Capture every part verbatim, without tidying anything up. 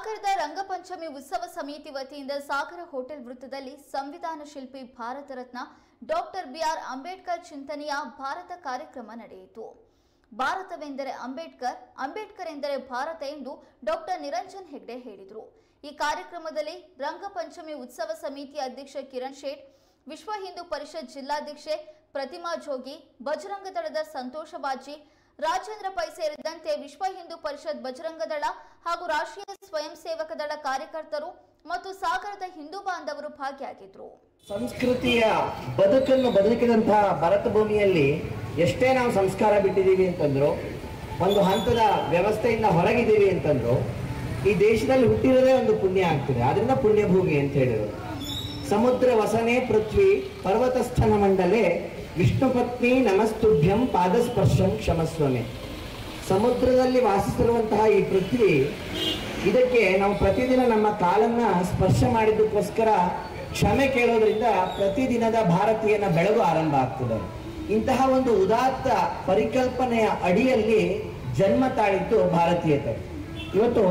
ಸಾಗರದ ರಂಗಪಂಚಮಿ ಉತ್ಸವ ಸಮಿತಿ ವತಿಯಿಂದ ಸಾಗರ ಹೋಟೆಲ್ ವೃತ್ತದಲ್ಲಿ ಸಂವಿಧಾನ ಶಿಲ್ಪಿ ಭಾರತ ರತ್ನ ಡಾಕ್ಟರ್ ಬಿಆರ್ ಅಂಬೇಡ್ಕರ್ ಚಿಂತನೆಯ ಭಾರತ ಕಾರ್ಯಕ್ರಮ ನಡೆಯಿತು. ಭಾರತವೆಂದರೆ ಅಂಬೇಡ್ಕರ್, ಅಂಬೇಡ್ಕರ್ ಎಂದರೆ ಭಾರತ ಎಂದು ಡಾಕ್ಟರ್ ನಿರಂಜನ್ ಹೆಗ್ಡೆ ಹೇಳಿದರು. ಈ ಕಾರ್ಯಕ್ರಮದಲ್ಲಿ ರಂಗಪಂಚಮಿ ಉತ್ಸವ ಸಮಿತಿ ಅಧ್ಯಕ್ಷ ಕಿರಣ್ ಶೇಟ್, ವಿಶ್ವ ಹಿಂದೂ ಪರಿಷತ್ ಜಿಲ್ಲಾಧ್ಯಕ್ಷೆ ಪ್ರತಿಮಾ ಜೋಗಿ, ಬಜರಂಗ ದಳದ ಸಂತೋಷ ಬಾಜಿ, ರಾಜೇಂದ್ರ ಪೈ ಸೇರಿದಂತೆ ವಿಶ್ವ ಹಿಂದೂ ಪರಿಷತ್ ಬಜರಂಗ ದಳ ಹಾಗೂ ರಾಷ್ಟ್ರೀಯ ಸ್ವಯಂ ಸೇವಕ ದಳ ಕಾರ್ಯಕರ್ತರು ಮತ್ತು ಸಾಗರದ ಹಿಂದೂ ಬಾಂಧವರು ಭಾಗಿಯಾಗಿದ್ದರು. ಸಂಸ್ಕೃತಿಯ ಬದುಕನ್ನು ಬದುಕಿದಂತಹ ಭಾರತ ಭೂಮಿಯಲ್ಲಿ ಎಷ್ಟೇ ನಾವು ಸಂಸ್ಕಾರ ಬಿಟ್ಟಿದ್ದೀವಿ ಅಂತಂದ್ರು, ಒಂದು ಹಂತದ ವ್ಯವಸ್ಥೆಯಿಂದ ಹೊರಗಿದ್ದೀವಿ ಅಂತಂದ್ರು, ಈ ದೇಶದಲ್ಲಿ ಹುಟ್ಟಿರೋದೇ ಒಂದು ಪುಣ್ಯ ಆಗ್ತದೆ. ಆದ್ರಿಂದ ಪುಣ್ಯ ಭೂಮಿ ಅಂತ ಹೇಳಿದ್ರು. ಸಮುದ್ರ ವಸನೆ ಪೃಥ್ವಿ ಪರ್ವತಸ್ಥನ ಮಂಡಲೆ ವಿಷ್ಣು ಪತ್ನಿ ನಮಸ್ತುಭ್ಯಂ ಪಾದಸ್ಪರ್ಶಂ ಕ್ಷಮಸ್ವಮೆ. ಸಮುದ್ರದಲ್ಲಿ ವಾಸಿಸಿರುವಂತಹ ಈ ಪೃಥ್ವಿ, ಇದಕ್ಕೆ ನಾವು ಪ್ರತಿದಿನ ನಮ್ಮ ಕಾಲನ್ನ ಸ್ಪರ್ಶ ಮಾಡಿದ್ದಕ್ಕೋಸ್ಕರ ಕ್ಷಮೆ ಕೇಳೋದ್ರಿಂದ ಪ್ರತಿದಿನದ ಭಾರತೀಯನ ಬೆಳಗು ಆರಂಭ ಆಗ್ತದೆ. ಇಂತಹ ಒಂದು ಉದಾತ್ತ ಪರಿಕಲ್ಪನೆಯ ಅಡಿಯಲ್ಲಿ ಜನ್ಮ ತಾಳಿದ್ದು ಭಾರತೀಯತೆ. ಇವತ್ತು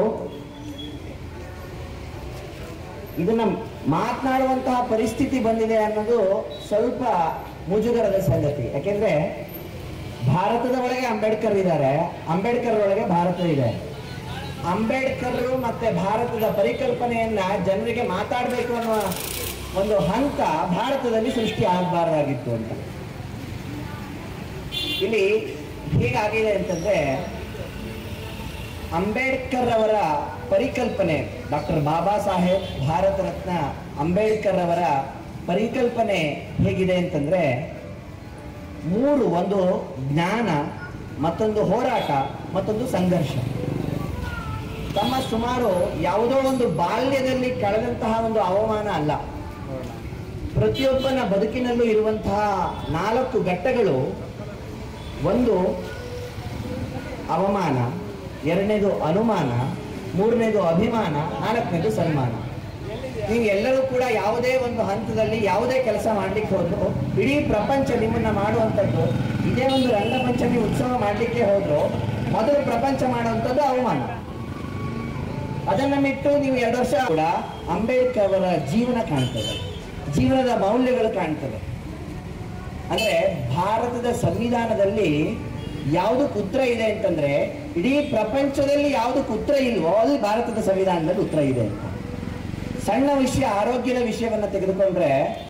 ಇದನ್ನ ಮಾತನಾಡುವಂತಹ ಪರಿಸ್ಥಿತಿ ಬಂದಿದೆ ಅನ್ನೋದು ಸ್ವಲ್ಪ ಮುಜುಗರದ ಸಂಗತಿ. ಯಾಕೆಂದ್ರೆ ಭಾರತದ ಒಳಗೆ ಅಂಬೇಡ್ಕರ್ ಇದ್ದಾರೆ, ಅಂಬೇಡ್ಕರ್ ಒಳಗೆ ಭಾರತ ಇದೆ. ಅಂಬೇಡ್ಕರ್ ಮತ್ತೆ ಭಾರತದ ಪರಿಕಲ್ಪನೆಯನ್ನ ಜನರಿಗೆ ಮಾತಾಡಬೇಕು ಅನ್ನುವ ಒಂದು ಹಂತ ಭಾರತದಲ್ಲಿ ಸೃಷ್ಟಿ ಆಗಬಾರ್ದಾಗಿತ್ತು ಅಂತ. ಇಲ್ಲಿ ಹೇಗಾಗಿದೆ ಅಂತಂದ್ರೆ, ಅಂಬೇಡ್ಕರ್ ಅವರ ಪರಿಕಲ್ಪನೆ, ಡಾಕ್ಟರ್ ಬಾಬಾ ಸಾಹೇಬ್ ಭಾರತ ರತ್ನ ಅಂಬೇಡ್ಕರ್ ಅವರ ಪರಿಕಲ್ಪನೆ ಹೇಗಿದೆ ಅಂತಂದ್ರೆ, ಮೂರು, ಒಂದು ಜ್ಞಾನ, ಮತ್ತೊಂದು ಹೋರಾಟ, ಮತ್ತೊಂದು ಸಂಘರ್ಷ. ತಮ್ಮ ಸುಮಾರು ಯಾವುದೋ ಒಂದು ಬಾಲ್ಯದಲ್ಲಿ ಕಳೆದಂತಹ ಒಂದು ಅವಮಾನ ಅಲ್ಲ, ಪ್ರತಿಯೊಬ್ಬನ ಬದುಕಿನಲ್ಲೂ ಇರುವಂತಹ ನಾಲ್ಕು ಘಟ್ಟಗಳು. ಒಂದು ಅವಮಾನ, ಎರಡನೇದು ಅನುಮಾನ, ಮೂರನೇದು ಅಭಿಮಾನ, ನಾಲ್ಕನೇದು ಸನ್ಮಾನ. ನೀವು ಎಲ್ಲರೂ ಕೂಡ ಯಾವುದೇ ಒಂದು ಹಂತದಲ್ಲಿ ಯಾವುದೇ ಕೆಲಸ ಮಾಡ್ಲಿಕ್ಕೆ ಹೋದ್ರು, ಇಡೀ ಪ್ರಪಂಚ ನಿಮ್ಮನ್ನ ಮಾಡುವಂಥದ್ದು, ಇದೇ ಒಂದು ರಂಗಪಂಚಮಿ ಉತ್ಸವ ಮಾಡ್ಲಿಕ್ಕೆ ಹೋದ್ರು ಮೊದಲು ಪ್ರಪಂಚ ಮಾಡುವಂಥದ್ದು ಅವಮಾನ. ಅದನ್ನ ಬಿಟ್ಟು ನೀವು ಎರಡು ವರ್ಷ ಕೂಡ ಅಂಬೇಡ್ಕರ್ ಅವರ ಜೀವನ ಕಾಣ್ತದೆ, ಜೀವನದ ಮೌಲ್ಯಗಳು ಕಾಣ್ತದೆ. ಅಂದ್ರೆ ಭಾರತದ ಸಂವಿಧಾನದಲ್ಲಿ ಯಾವುದಕ್ಕೆ ಉತ್ತರ ಇದೆ ಅಂತಂದ್ರೆ, ಇಡೀ ಪ್ರಪಂಚದಲ್ಲಿ ಯಾವುದಕ್ಕೆ ಉತ್ತರ ಇಲ್ವೋ ಅಲ್ಲಿ ಭಾರತದ ಸಂವಿಧಾನದಲ್ಲಿ ಉತ್ತರ ಇದೆ ಅಂತ. ಸಣ್ಣ ವಿಷಯ, ಆರೋಗ್ಯದ ವಿಷಯವನ್ನ ತೆಗೆದುಕೊಂಡ್ರೆ